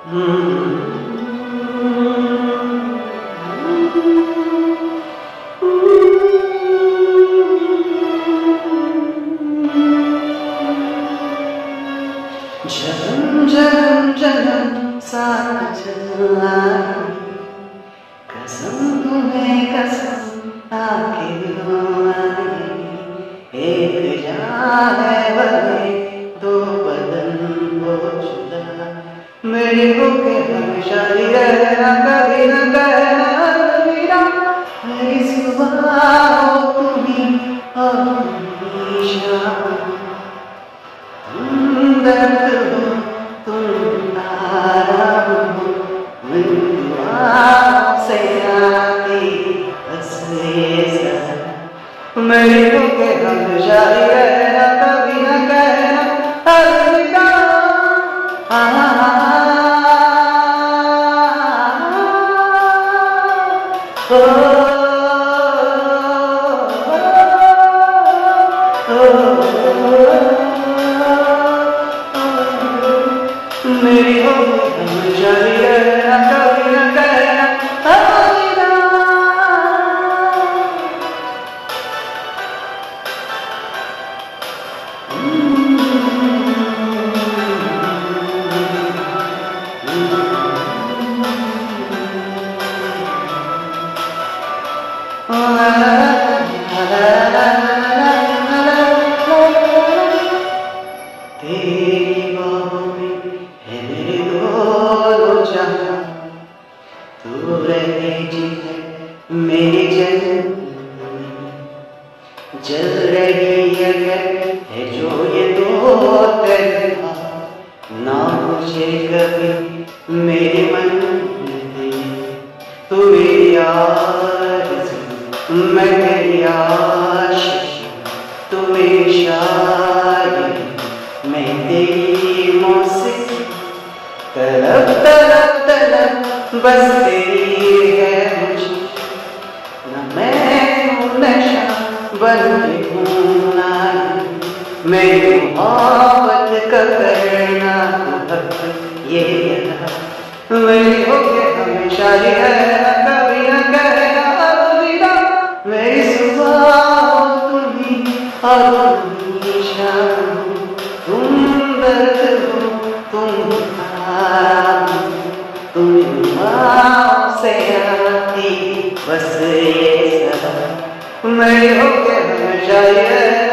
जन्म जन्म जन्म साथ चलना, कसम तुम्हें कसम आके एक जान है बने दो बदन वो जुदा, मेरी होके हमेशा ही रहना, कभी न कहना अलविदा, मेरी सुबह हो तुम्ही और हमेशा, तुम दर्द हो तुम आराम हो, मैं दुआ से आती बस ये सदा, मेरी होके हमेशा ही रहना, कभी न कहना अलविदा। मेरी होगी हमेशा ही रहना, कभी न कहना अलविदा। तेरी बाहों में है मेरे दोनों जहां, तू रही है मेरी जन्नत में, जल रही अगर है जो ये दो तरह, ना मुझे कभी मेरे मन में, तू मेरी आरज़ू मैं तेरी आशिक़, तू मेरी शायरी मैं तेरी मौसीक़ी, तलब तलब तलब बस तेरी है मुझे, न मैं हूँ नशा बन के घूमना, मेरी मोहब्बत का करना हक ये अदा, मेरी होके हमेशा ही रहना, कभी न कहना अलविदा, मेरी सुबह हो तुम्ही और हमेशा, तुम दर्द हो तुम आराम, तुम दुआओं से आती बस ये सदा, मेरी होके हमेशा ही रहना।